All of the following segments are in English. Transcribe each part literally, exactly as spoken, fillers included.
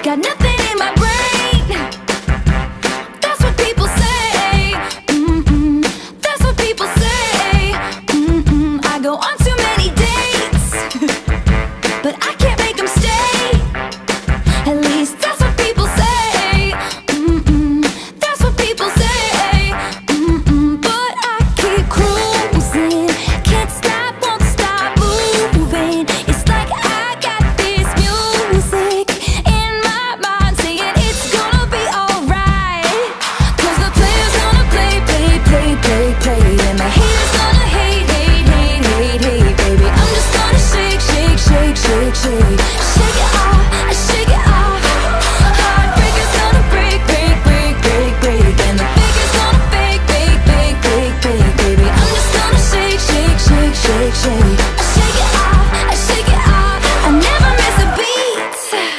got nothing in my brain. That's what people say. Mm-mm. That's what people say. Mm-mm. I go on too many dates, but I can't make them stay. At least that's what people say. Mm-mm. That's what people say. Mm-mm. But I keep cruising, can't stop, won't stop moving. It's like I got this music in my mind saying it's gonna be alright. Cause the player's gonna play, play, play, play, play, and the haters gonna hate, hate, hate, hate, hate, baby. I'm just gonna shake, shake, shake, shake, shake. Shake it off, I shake it off. Heartbreaker's gonna break, break, break, break, break, and the faker's gonna fake, fake, fake, fake, fake, baby. I'm just gonna shake, shake, shake, shake, shake. I shake it off, I shake it off. I never miss a beat.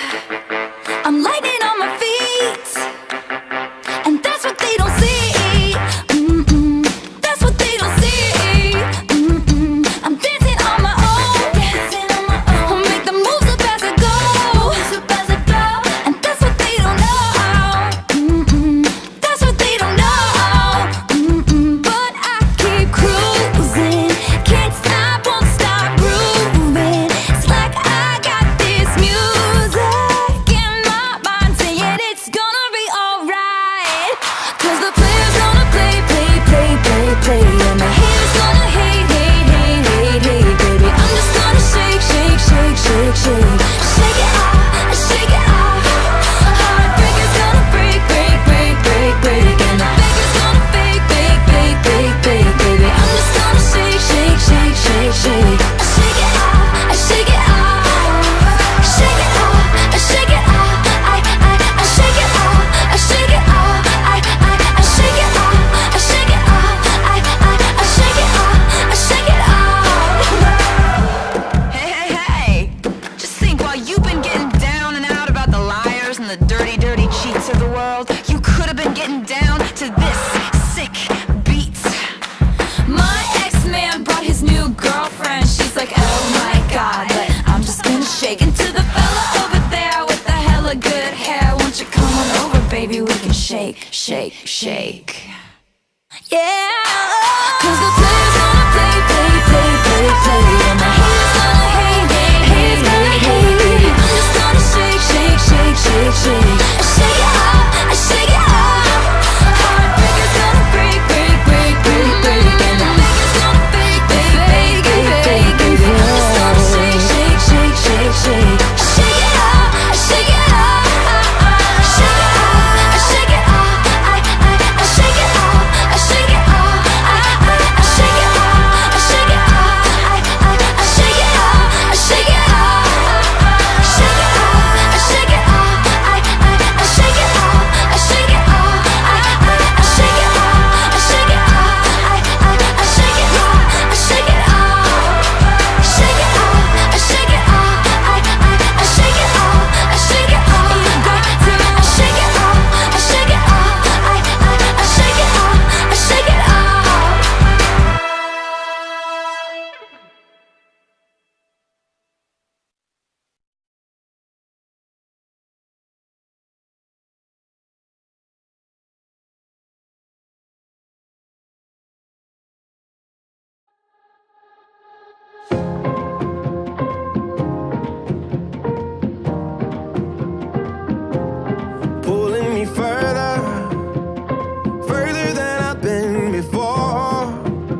I'm lightning on my feet, and that's what they don't see. Mm-mm. That's what they don't see. Mm-mm. I'm dancing on my own, dancing on my own. I'll make the moves up as I go, moves up as I go. And that's what they don't know. Mm-mm. That's what they don't know. Mm-mm. But I keep cruising, can't stop, won't stop grooving. It's like I got this music in my mind saying it's gonna be alright. Cause the player's gonna play, play, play, play, play, and the haters gonna hate, hate, hate, hate, hate, baby. I'm just gonna shake, shake, shake, shake, shake. Shake it off, I shake it off. Heartbreaker's gonna break, break, break, break, break, and the faker's gonna fake, fake, fake, fake, fake, baby. I'm just gonna shake, shake, shake, shake, shake. I shake it off, I shake it off. Shake it off, I shake it off. I, I, I shake it off, I shake it off. I, I, I shake it off, I shake it off. I, I, I shake it off, I shake it off. Hey, hey, hey! Just think, while you've been getting down and out about the liars and the dirty, dirty cheats of the world, you could have been getting down to this sick beat. My ex-man brought his new girlfriend. She's like, oh my god, but I'm just gonna shake into the fella over there with the hella good hair. Won't you come on over, baby? We can shake, shake, shake. Yeah. Cause the player's gonna play, play, play, play, play, and the haters gonna hate, hate, hate, hate, hate. I'm just gonna shake, shake, shake, shake, shake. I shake it off, I shake it off. Heartbreaker's gonna break, break, break, break, break, and the faker's gonna fake, fake, fake, fake, fake, baby. I'm just gonna shake, shake, shake, shake, shake. I shake it off, I shake it off. Shake it off, I shake it off. I, I, I shake it off, I shake it off. I, I, I shake it off, I shake it off. I, I, I shake it off, I shake it off. Shake it off, I shake it off. I, I, I shake it off, I shake it off. I, I, I shake it off, I shake it off. I, I, I shake it off, I shake it off. Shake it off, I shake it off. I, I, I shake it off, I shake it off. You got to, I shake it off, I shake it off. I, I, I shake it off, I shake it off. Pulling me further, further than I've been before,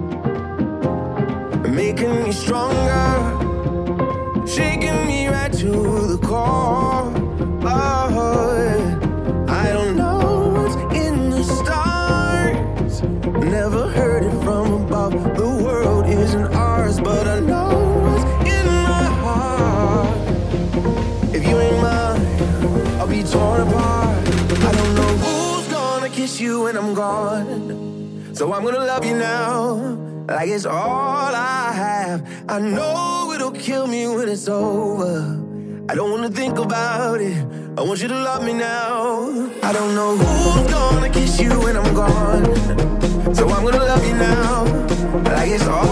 making me stronger, shaking me right to the core. Oh, yeah. I don't know what's in the stars, never heard it from above. The world isn't ours, but I know what's in my heart. If you ain't mine, I'll be torn apart. I don't know who's gonna kiss you when I'm gone, so I'm gonna love you now, like it's all I have. I know it'll kill me when it's over. I don't wanna think about it, I want you to love me now. I don't know who's gonna kiss you when I'm gone, so I'm gonna love you now, like it's all